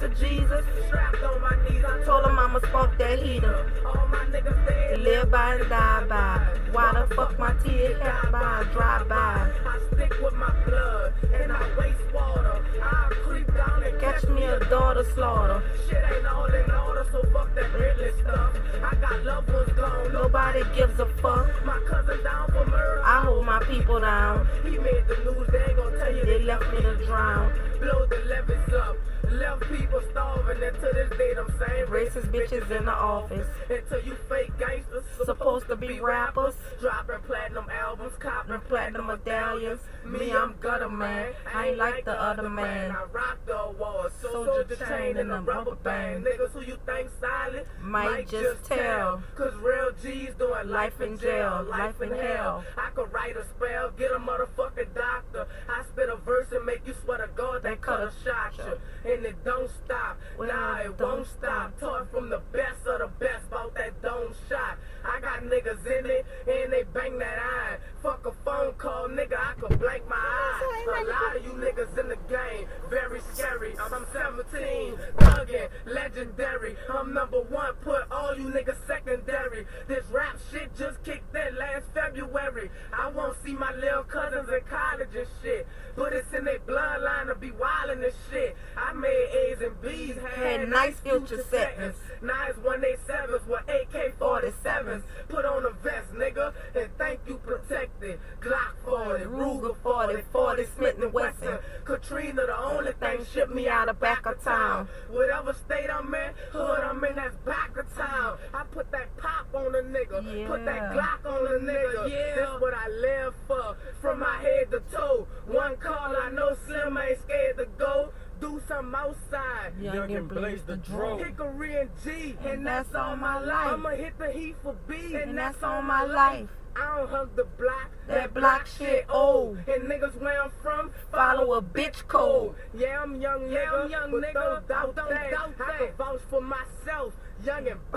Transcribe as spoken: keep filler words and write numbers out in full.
for Jesus. Strapped on my knees, I Told him I'ma spark that heater. all my niggas dead. Live by and die by. Why the fuck my tears have by? Drive by. I stick with my blood and I waste water. I creep down and Catch me a daughter slaughter. Shit ain't all in order, so fuck that Ridley stuff. I got loved ones gone, Nobody gives a fuck. my cousin down for murder. I hold my people down. He made the news, they ain't gonna tell you They left me to drown. blow the levees up. Left people starving, and to this day, them same Racist bitches in the office. Until you fake gangsters Supposed to be rappers. dropping platinum albums, copping Platinum medallions. Me, I'm gutter man. I ain't like the other man. I rock the awards, Soldier chain and a rubber band. Niggas who you think silent Might just tell. Cause real G's doing life in jail, life in hell. I could write a spell, get a motherfucking doctor. I spit a verse and make you swear to God they cut a shot you. And it don't stop, Well, nah it it don't won't stop. Taught from the best of the best about that dome shot. I got niggas in it and they bang that iron. Fuck a phone call, nigga, I could blank my eyes. A lot of you niggas in the game, very scary. I'm seventeen, thuggin', legendary. I'm number one, put all you niggas secondary. This rap shit just kicked in last February. I won't see my little cousins in college and shit, but it's in their bloodline to be wildin' and shit. I made A's and B's, had, Had nice future settings. Now it's one eighty-sevens with A K forty-sevens. Put on a vest, nigga, and thank you protected. Glock forty, Ruger forty, forty Smith and Wesson. Katrina, the only thing shipped me out of back of town. Whatever state I'm in, hood I'm in, that's back of town. I put that pop on a nigga, put that Yeah. Glock on a nigga. Yeah, that's what I live for, from my head to toe. One call, I know Slim ain't scared to go. Do something outside. Young and blaze the drum. Hickory and G, and, And that's that's all on my my life. life. I'ma hit the heat for B, And that's on my life. I don't hug the block, That block shit old. And niggas where I'm from Follow a bitch code. Yeah, I'm young, nigga. Yeah, I'm young, but nigga. Don't doubt Don't that. doubt I that. can vouch for myself. Young and